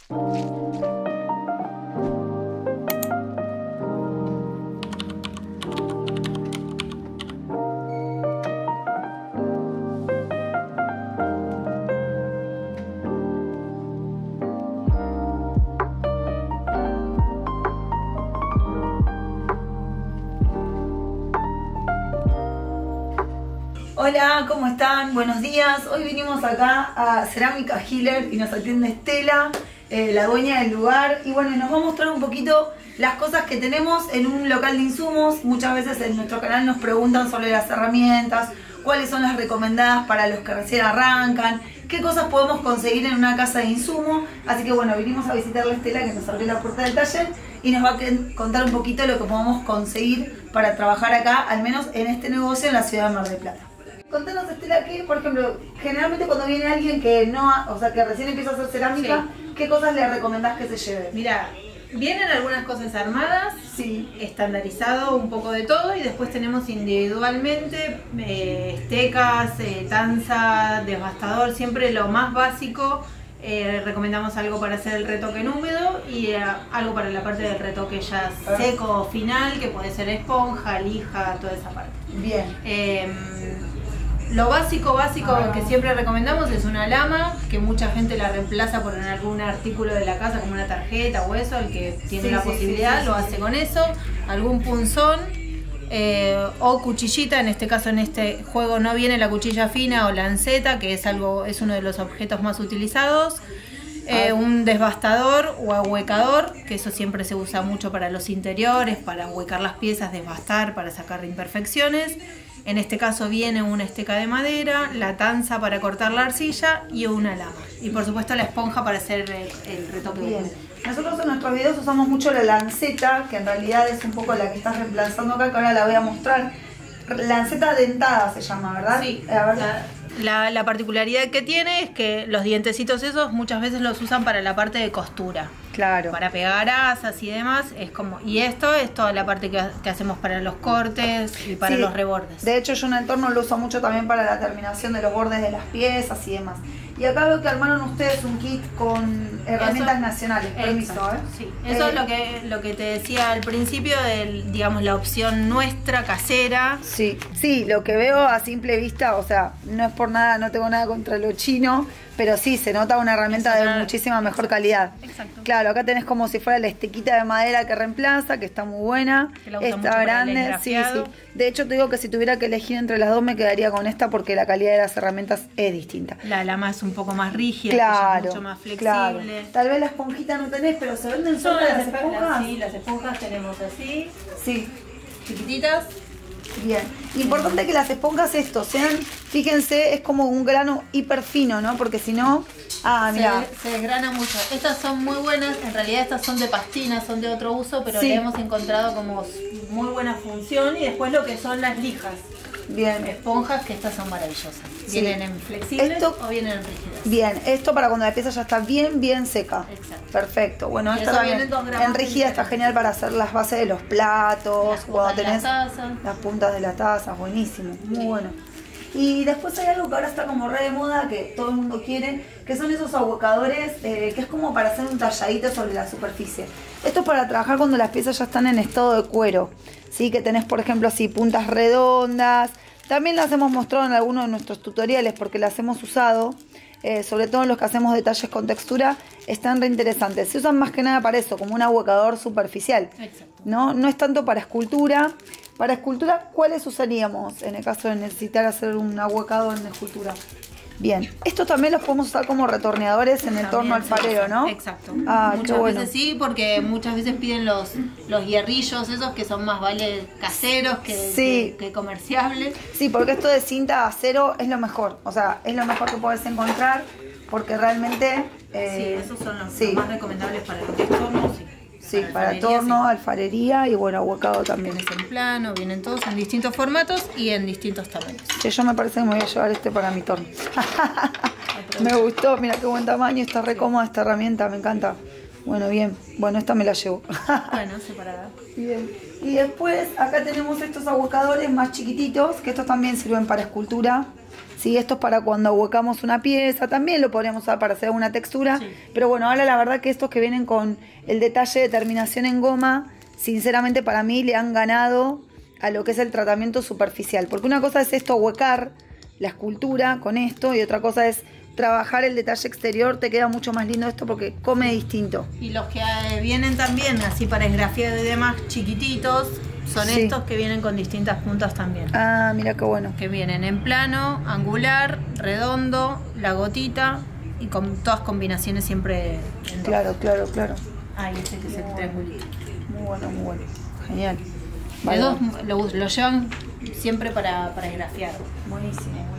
Hola, ¿cómo están? Buenos días. Hoy vinimos acá a Cerámica Healer y nos atiende Estela, la dueña del lugar. Y bueno, nos va a mostrar un poquito las cosas que tenemos en un local de insumos. Muchas veces en nuestro canal nos preguntan sobre las herramientas, cuáles son las recomendadas para los que recién arrancan, qué cosas podemos conseguir en una casa de insumo. Así que bueno, vinimos a visitarle a Estela, que nos abrió la puerta del taller y nos va a contar un poquito lo que podemos conseguir para trabajar acá, al menos en este negocio en la ciudad de Mar del Plata. Contanos, Estela, que por ejemplo, generalmente cuando viene alguien que no, o sea, que recién empieza a hacer cerámica, sí, ¿qué cosas le recomendás que se lleve? Mira, vienen algunas cosas armadas, sí, estandarizado un poco de todo, y después tenemos individualmente estecas, tanza, devastador, siempre lo más básico. Recomendamos algo para hacer el retoque en húmedo y algo para la parte del retoque ya seco o final, que puede ser esponja, lija, toda esa parte. Bien. Lo básico que siempre recomendamos es una lama, que mucha gente la reemplaza por algún artículo de la casa, como una tarjeta o eso. El que tiene la posibilidad lo hace con eso. Algún punzón o cuchillita. En este caso, en este juego no viene la cuchilla fina o lanceta, que es uno de los objetos más utilizados. Un desbastador o ahuecador, que eso siempre se usa mucho para los interiores, para ahuecar las piezas, desbastar, para sacar imperfecciones. En este caso viene una esteca de madera, la tanza para cortar la arcilla y una lama. Y por supuesto la esponja para hacer el retoque. Bien. Nosotros en nuestros videos usamos mucho la lanceta, que en realidad es un poco la que estás reemplazando acá, que ahora la voy a mostrar. Lanceta dentada se llama, ¿verdad? Sí. A ver. La particularidad que tiene es que los dientecitos esos muchas veces los usan para la parte de costura. Claro. Para pegar asas y demás. Y esto es toda la parte que hacemos para los cortes y para los rebordes. De hecho, yo en el torno lo uso mucho también para la terminación de los bordes de las piezas y demás. Y acá veo que armaron ustedes un kit con herramientas nacionales. Permiso, sí. Eso es lo que te decía al principio, digamos, la opción nuestra, casera. Sí, sí, lo que veo a simple vista, o sea, no es por nada, no tengo nada contra lo chino, pero sí, se nota una herramienta de muchísima mejor calidad. Exacto. Claro, acá tenés como si fuera la estequita de madera que reemplaza, que está muy buena. Está grande, sí, sí. De hecho, te digo que si tuviera que elegir entre las dos me quedaría con esta porque la calidad de las herramientas es distinta. La lama es un poco más rígida, claro, mucho más flexible. Claro. Tal vez la esponjita no tenés, pero ¿se venden solo las esponjas? Sí, las esponjas tenemos así. Sí. Chiquititas. Bien, importante que las esponjas sean, fíjense, es como un grano hiper fino, ¿no? Porque si no, mira, se desgrana mucho. Estas son muy buenas, en realidad estas son de pastina, son de otro uso, pero sí, le hemos encontrado como muy buena función. Y después lo que son las lijas. Bien. Esponjas, que estas son maravillosas. Sí. Vienen en flexibles o vienen en rígidas. Bien, esto para cuando la pieza ya está bien seca. Exacto. Perfecto. Bueno, y esta también en rígida está genial para hacer las bases de los platos, cuando tenés las puntas de la taza, buenísimo, muy bueno. Y después hay algo que ahora está como re de moda, que todo el mundo quiere, que son esos ahuecadores, que es como para hacer un talladito sobre la superficie. Esto es para trabajar cuando las piezas ya están en estado de cuero, ¿sí? Que tenés, por ejemplo, así puntas redondas. También las hemos mostrado en algunos de nuestros tutoriales porque las hemos usado, sobre todo en los que hacemos detalles con textura, están re interesantes. Se usan más que nada para eso, como un ahuecador superficial. Exacto. No es tanto para escultura. Para escultura, ¿cuáles usaríamos en el caso de necesitar hacer un ahuecador en escultura? Bien, estos también los podemos usar como retorneadores en el torno alfarero, ¿no? Exacto. Muchas veces sí, porque muchas veces piden los hierrillos esos que son más caseros que comerciables. Sí, porque esto de cinta de acero es lo mejor, o sea, es lo mejor que puedes encontrar, porque realmente... sí, esos son los más recomendables para lo que es torno, sí. Sí, para torno, alfarería y bueno, ahuecado también. Es en plano, vienen todos en distintos formatos y en distintos tamaños. Sí, yo me parece que me voy a llevar este para mi torno. Me gustó, mira qué buen tamaño, está re cómoda esta herramienta, me encanta. Bueno, bien, bueno, esta me la llevo. Bueno, separada. Bien. Y después acá tenemos estos ahuecadores más chiquititos, que estos también sirven para escultura. Sí, esto es para cuando ahuecamos una pieza, también lo podríamos usar para hacer una textura, pero bueno, ahora la verdad que estos que vienen con el detalle de terminación en goma, sinceramente para mí le han ganado a lo que es el tratamiento superficial, porque una cosa es esto, ahuecar la escultura con esto, y otra cosa es trabajar el detalle exterior. Te queda mucho más lindo esto porque come distinto. Y los que vienen también así para esgrafiado y demás chiquititos son estos que vienen con distintas puntas también. Ah, mira qué bueno. Que vienen en plano, angular, redondo, la gotita y con todas combinaciones siempre en claro. Ahí este que es el triangulito. Muy bueno. Genial. Vale. Los dos lo llevan siempre para esgrafiar. Buenísimo.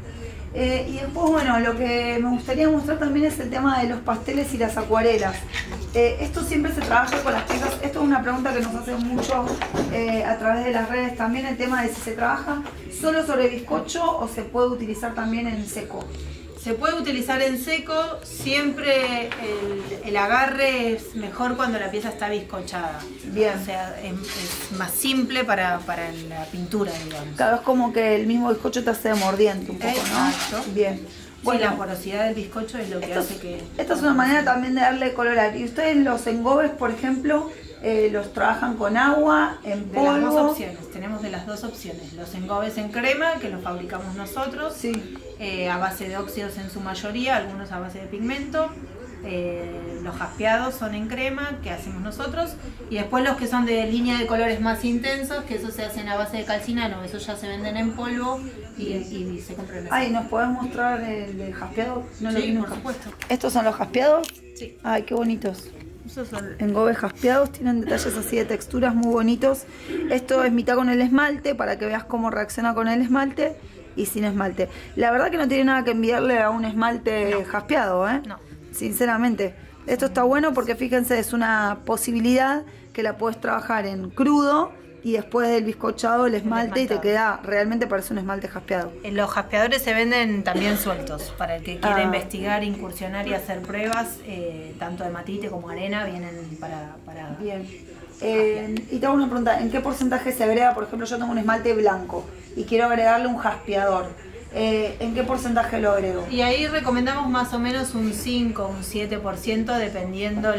Y después, bueno, lo que me gustaría mostrar también es el tema de los pasteles y las acuarelas. Esto siempre se trabaja con las piezas. Esto es una pregunta que nos hacen mucho a través de las redes también, el tema de si se trabaja solo sobre bizcocho o se puede utilizar también en seco. Se puede utilizar en seco, siempre el agarre es mejor cuando la pieza está bizcochada. Bien. O sea, es más simple para la pintura, digamos. Claro, es como que el mismo bizcocho te hace mordiente un poco, ¿no? Exacto. Bien. Bueno, sí, la porosidad del bizcocho es lo que hace que... Esta es una manera también de darle color. Y ustedes los engobes, por ejemplo, los trabajan con agua, en polvo. De las dos opciones, tenemos de las dos opciones. Los engobes en crema, que los fabricamos nosotros, a base de óxidos en su mayoría, algunos a base de pigmento. Los jaspeados son en crema, que hacemos nosotros. Y después los que son de línea de colores más intensos, que eso se hacen a base de calcinano, esos ya se venden en polvo y se compran. Ay, ¿nos podés mostrar el jaspeado? No lo vi, por supuesto. ¿Estos son los jaspeados? Sí. Ay, qué bonitos. Esos son... Engobes jaspeados, tienen detalles así de texturas muy bonitos. Esto es mitad con el esmalte, para que veas cómo reacciona con el esmalte y sin esmalte. La verdad que no tiene nada que envidiarle a un esmalte jaspeado, ¿eh? No. Sinceramente. Esto está bueno porque fíjense, es una posibilidad que la puedes trabajar en crudo y después del bizcochado el esmalte y te queda, realmente parece un esmalte jaspeado. Los jaspeadores se venden también sueltos, para el que quiera investigar, incursionar y hacer pruebas, tanto de matite como arena, vienen para... Bien. Y te hago una pregunta, ¿en qué porcentaje se agrega? Por ejemplo, yo tengo un esmalte blanco y quiero agregarle un jaspeador. ¿En qué porcentaje lo agrego? Y ahí recomendamos más o menos un 5, un 7%, dependiendo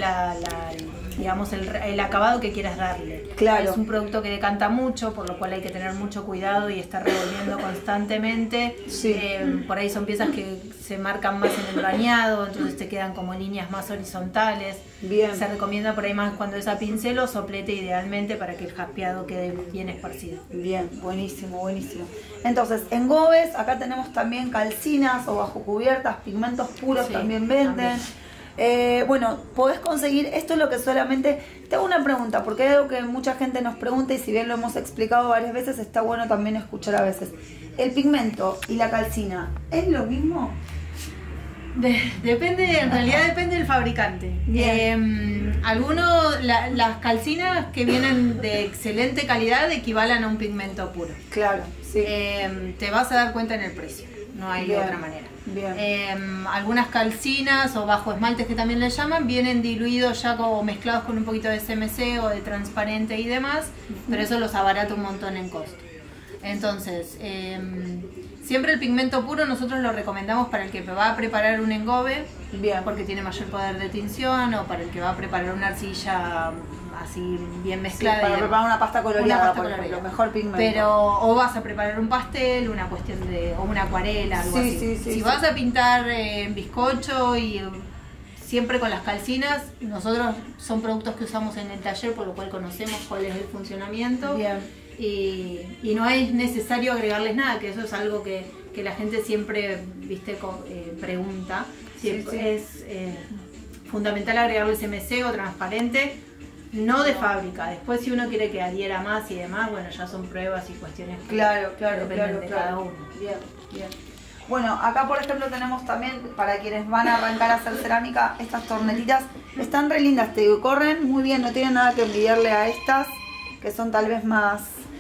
digamos el acabado que quieras darle. Claro. Es un producto que decanta mucho, por lo cual hay que tener mucho cuidado y estar revolviendo constantemente. Sí. Por ahí son piezas que se marcan más en el bañado, entonces te quedan como líneas más horizontales. Bien. Se recomienda por ahí más cuando es a pincel o soplete idealmente para que el jaspeado quede bien esparcido. Bien, buenísimo. Entonces, engobes, acá tenemos también calcinas o bajo cubiertas, pigmentos puros también venden. Bueno, podés conseguir, esto es lo que solamente... Te hago una pregunta, porque hay algo que mucha gente nos pregunta y si bien lo hemos explicado varias veces, está bueno también escuchar a veces. ¿El pigmento y la calcina es lo mismo? Depende, en realidad depende del fabricante. Las calcinas que vienen de excelente calidad equivalen a un pigmento puro. Claro, sí. Te vas a dar cuenta en el precio, no hay de otra manera. Bien. Algunas calcinas o bajo esmaltes que también le llaman vienen diluidos ya como mezclados con un poquito de CMC o de transparente y demás, pero eso los abarata un montón en costo. Entonces, siempre el pigmento puro nosotros lo recomendamos para el que va a preparar un engobe, porque tiene mayor poder de tinción, o para el que va a preparar una arcilla así bien mezclada. Para preparar una pasta coloreada, por ejemplo, mejor pigmento. Pero, o vas a preparar un pastel, una cuestión de, o una acuarela, algo así. Si vas a pintar en bizcocho y siempre con las calcinas, nosotros son productos que usamos en el taller, por lo cual conocemos cuál es el funcionamiento. Y no es necesario agregarles nada, que eso es algo que la gente siempre pregunta. Es fundamental agregarle CMC o transparente, no de fábrica. Después si uno quiere que adhiera más y demás, bueno, ya son pruebas y cuestiones que dependen de cada uno. Bien. Bueno, acá por ejemplo tenemos también, para quienes van a arrancar a hacer cerámica, estas tornetitas. Están re lindas, te corren muy bien, no tienen nada que envidiarle a estas, que son tal vez más...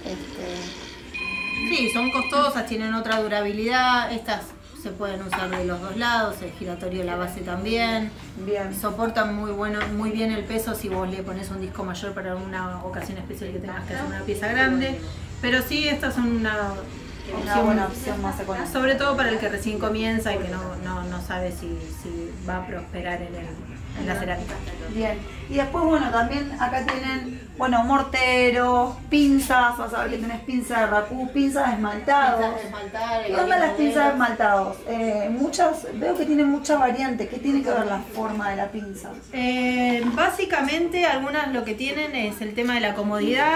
Sí, son costosas, tienen otra durabilidad. Estas se pueden usar de los dos lados, el giratorio, la base también. Soportan muy bien el peso si vos le pones un disco mayor para una ocasión especial que tengas que hacer una pieza grande. Pero sí, estas son Una buena opción más económica. Sobre todo para el que recién comienza y que no sabe si va a prosperar en la cerámica. Bien. Y después, bueno, también acá tienen, bueno, morteros, pinzas, vas a ver que tenés pinza de racú, pinzas de esmaltados. ¿Qué onda las pinzas de esmaltados? Muchas, veo que tienen muchas variantes. ¿Qué tiene que ver la forma de la pinza? Básicamente, algunas lo que tienen es el tema de la comodidad.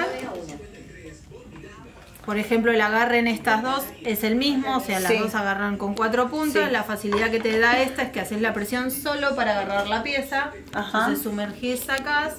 Por ejemplo, el agarre en estas dos es el mismo, o sea, las dos agarran con 4 puntos. Sí. La facilidad que te da esta es que haces la presión solo para agarrar la pieza. Ajá. Entonces sumergís, sacás.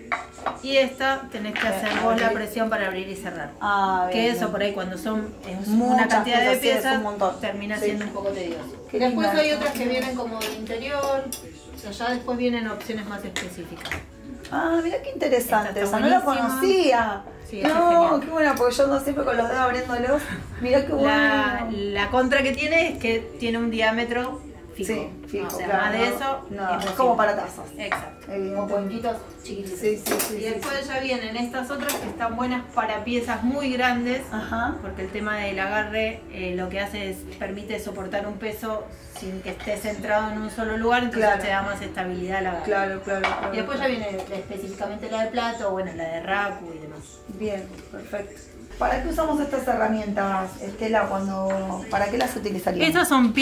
Y esta tenés que hacer vos la presión para abrir y cerrar. Que eso por ahí cuando son una cantidad de piezas termina siendo un poco tedioso. Después hay otras que vienen como de interior, o sea, ya después vienen opciones más específicas. Mira qué interesante, esa no la conocía. Sí, no, qué buena, porque yo ando siempre con los dedos abriéndolos. Mirá qué bueno. La contra que tiene es que tiene un diámetro fijo. Sí, fijo. O sea, claro, más de eso, es como para tazas. Exacto. Como cuenquitos chiquititos. Sí. Y después ya vienen estas otras que están buenas para piezas muy grandes. Ajá. Porque el tema del agarre lo que hace es permite soportar un peso sin que esté centrado en un solo lugar, entonces te da más estabilidad al agarre. Claro. Y después ya viene específicamente la de plato, bueno, la de raku y demás. Bien, perfecto. ¿Para qué usamos estas herramientas, Estela? ¿Para qué las utilizaríamos? Estas son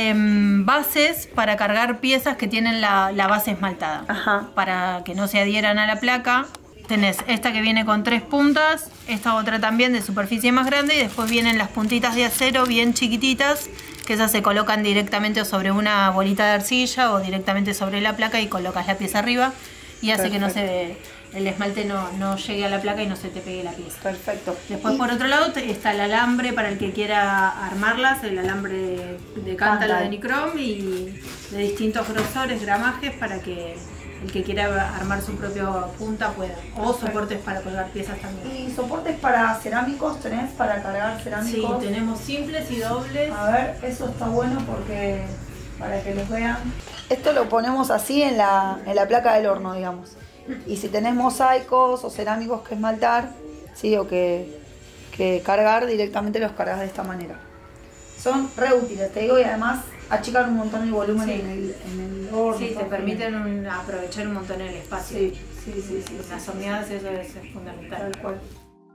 bases para cargar piezas que tienen la base esmaltada. Ajá. Para que no se adhieran a la placa. Tenés esta que viene con 3 puntas, esta otra también de superficie más grande y después vienen las puntitas de acero bien chiquititas, que esas se colocan directamente o sobre una bolita de arcilla o directamente sobre la placa y colocas la pieza arriba y hace que el esmalte no llegue a la placa y no se te pegue la pieza. Perfecto. Después por otro lado está el alambre para el que quiera armarlas, el alambre de cántalo de nicrom y de distintos grosores, gramajes para que el que quiera armar su propia punta pueda. O soportes para colgar piezas también. ¿Y soportes para cerámicos tenés para cargar cerámicos? Sí, tenemos simples y dobles. A ver, eso está bueno porque para que los vean. Esto lo ponemos así en la placa del horno, digamos. Y si tenés mosaicos o cerámicos que esmaltar, sí, o que cargar, directamente los cargas de esta manera. Son re útiles, te digo, y además achican un montón el volumen en el horno. Sí, te permiten aprovechar un montón el espacio. Sí. Las horneadas eso es fundamental. Tal cual.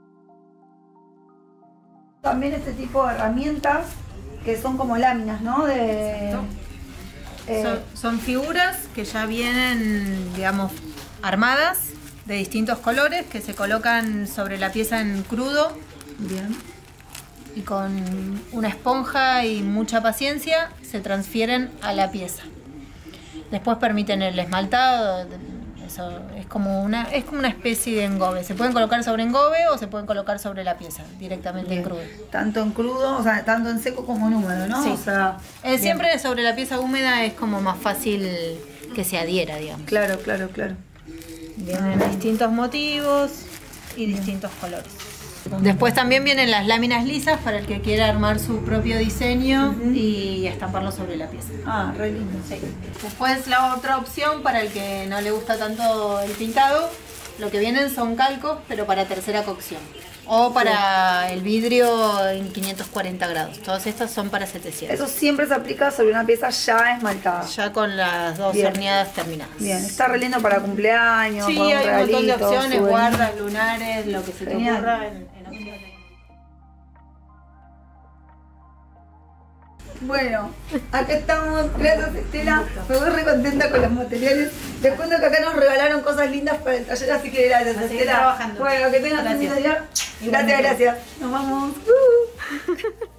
También este tipo de herramientas que son como láminas, ¿no? Son figuras que ya vienen, digamos, armadas de distintos colores que se colocan sobre la pieza en crudo. Bien. Y con una esponja y mucha paciencia se transfieren a la pieza. Después permiten el esmaltado. Eso es como una especie de engobe. Se pueden colocar sobre engobe o se pueden colocar sobre la pieza directamente en crudo. Tanto en crudo, o sea, tanto en seco como en húmedo, ¿no? Sí. O sea, siempre sobre la pieza húmeda es como más fácil que se adhiera, digamos. Claro. Vienen distintos motivos y distintos colores. Después también vienen las láminas lisas para el que quiera armar su propio diseño y estamparlo sobre la pieza. Re lindo. Sí. Después la otra opción para el que no le gusta tanto el pintado, lo que vienen son calcos, pero para tercera cocción. O para el vidrio en 540 grados. Todas estas son para 700. Eso siempre se aplica sobre una pieza ya esmaltada. Ya con las dos horneadas terminadas. Bien, está re lindo para cumpleaños. Sí, hay un montón de opciones, guardas, lunares, lo que se te ocurra en opciones. Bueno, acá estamos, gracias Estela, me voy re contenta con los materiales. Les cuento que acá nos regalaron cosas lindas para el taller, así que gracias Estela. Trabajando. Bueno, que tengas un lindo día. Gracias. Nos vamos.